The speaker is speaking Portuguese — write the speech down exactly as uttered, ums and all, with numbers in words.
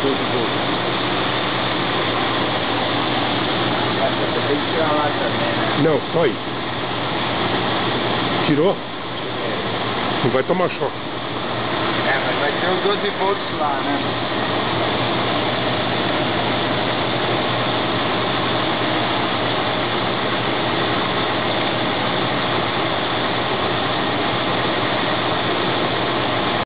doze volts. Essa tem que tirar lá também, né? Não, só aí. Tirou? É. Não vai tomar choque. É, mas vai ter os doze volts lá, né?